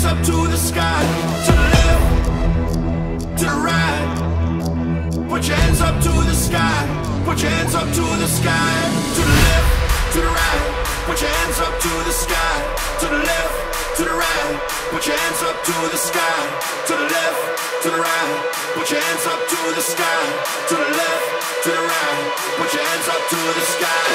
up to the sky. To the left, to the right. Put your hands up to the sky. Put your hands up to the sky. To the left, to the right. Put your hands up to the sky. To the left, to the right. Put your hands up to the sky. To the left, to the right. Put your hands up to the sky. To the left, to the right. Put your hands up to the sky.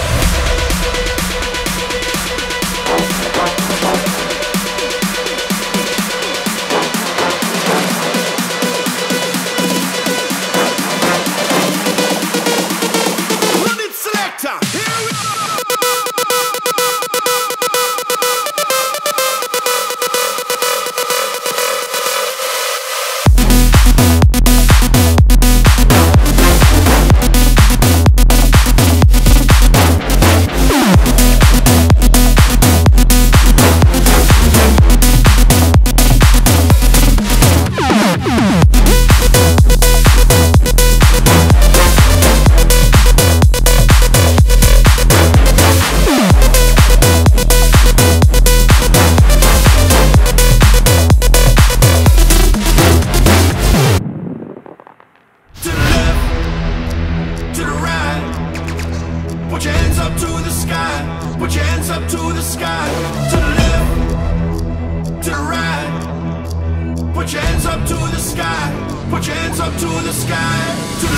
Put your hands up to the sky. Put your hands up to the sky. To the left, to the right. Put your hands up to the sky. Put your hands up to the sky. To